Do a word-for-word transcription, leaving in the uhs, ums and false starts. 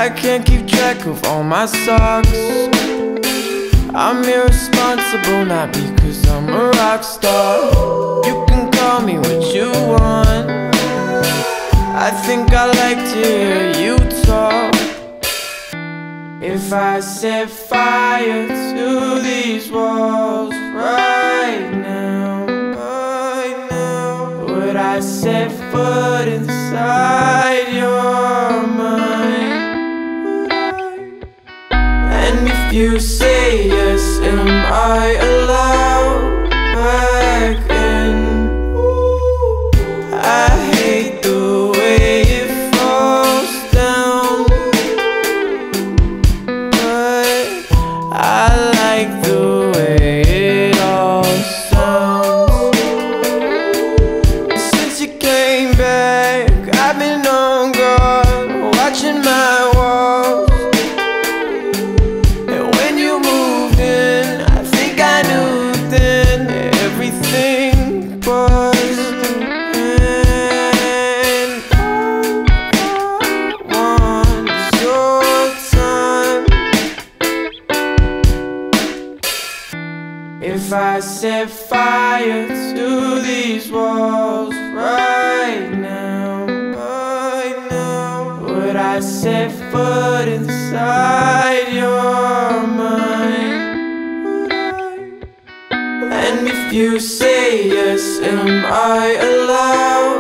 I can't keep track of all my socks. I'm irresponsible, not because I'm a rock star. You can call me what you want. I think I like to hear you talk. If I set fire to these walls right now, right now, would I set foot inside your mind? And if you say yes, am I allowed back in? I hate the way it falls down, but I like the way it all sounds. Since you came back, I've been on guard, watching my walls. And when you moved in, I think I knew then everything was. If I set fire to these walls right now, right now, would I set foot inside your mind? And if you say yes, am I allowed